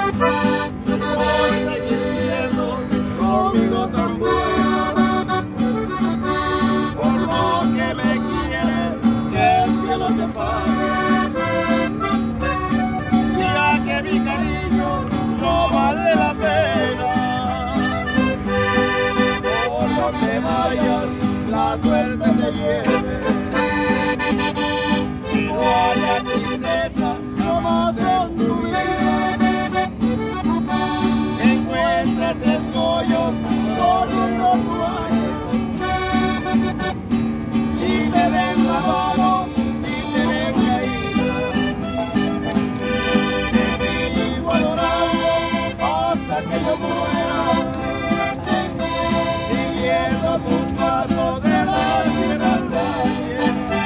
Voy a seguir siendo conmigo tan buena. Por lo que me quieres, que el cielo te pague. Ya que mi cariño no vale la pena. Por donde vayas, la suerte te lleve. Y no haya tristeza jamás en tu vida. Encuentres escollos por donde tú vayas. Y te den la mano si te ven caída. Te sigo adorando hasta que yo muera, siguiendo tus pasos de la sierra al valle.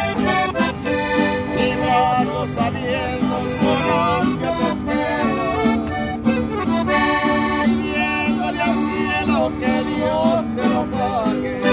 Mi brazos abiertos con ansia te espero, pidiéndole al cielo que Dios te lo pague.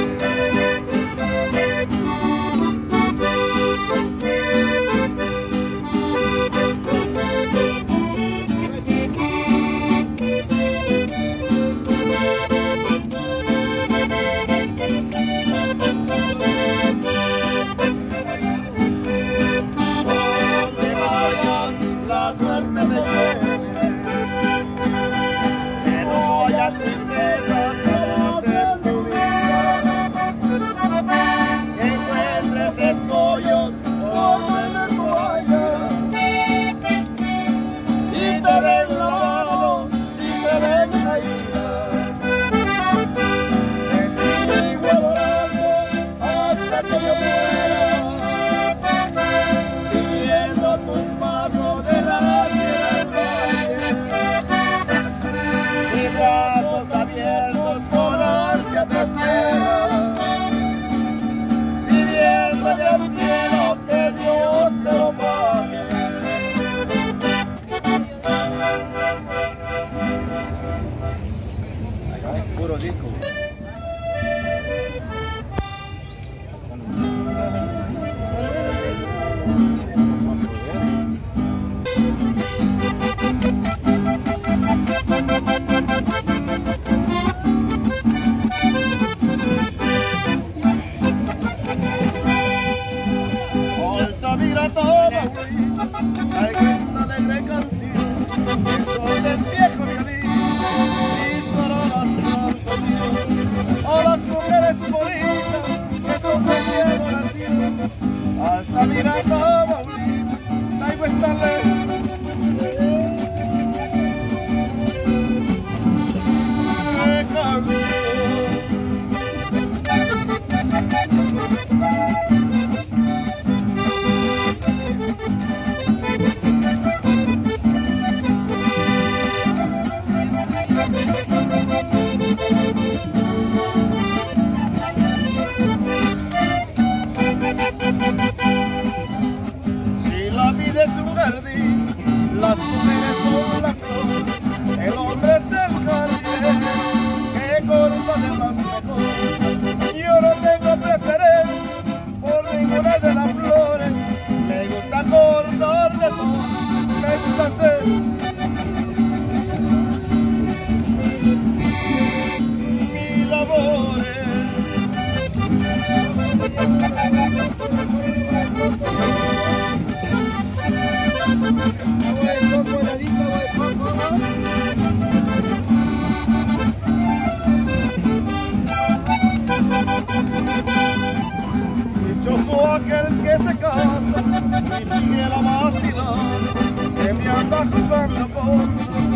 Dichoso aquel que se casa y sigue la vacilada, se me anda jugando por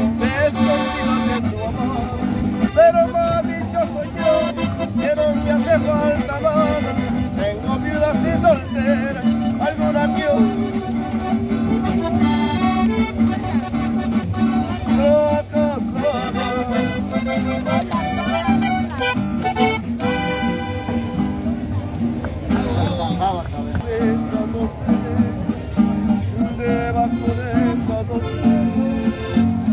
escondido de su amor. Pero más dichoso yo, que no me hace falta nada, tengo viudas y solteras, alguna que otra casada. Debajo de esa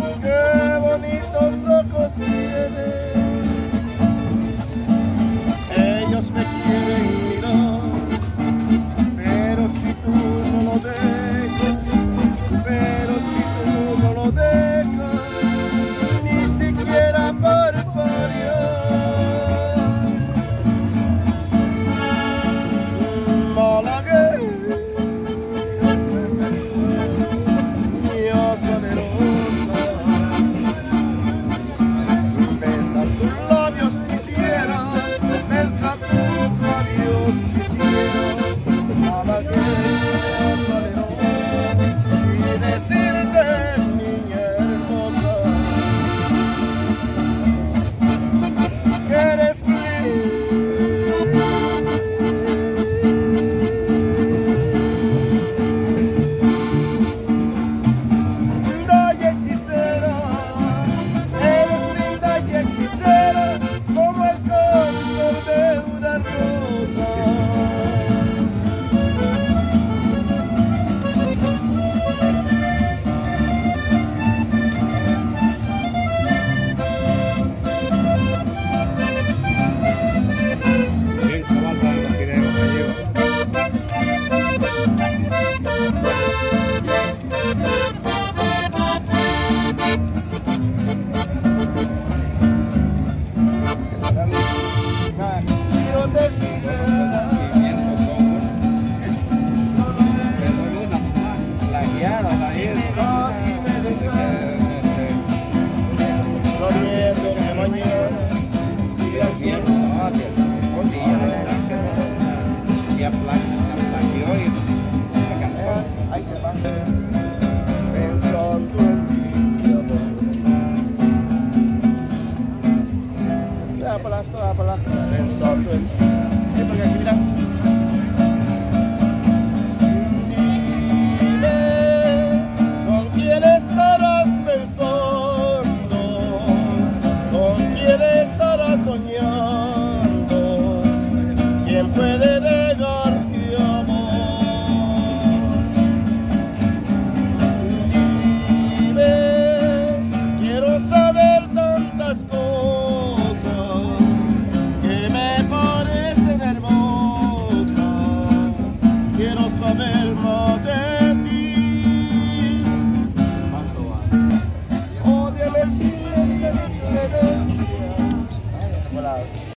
Gracias.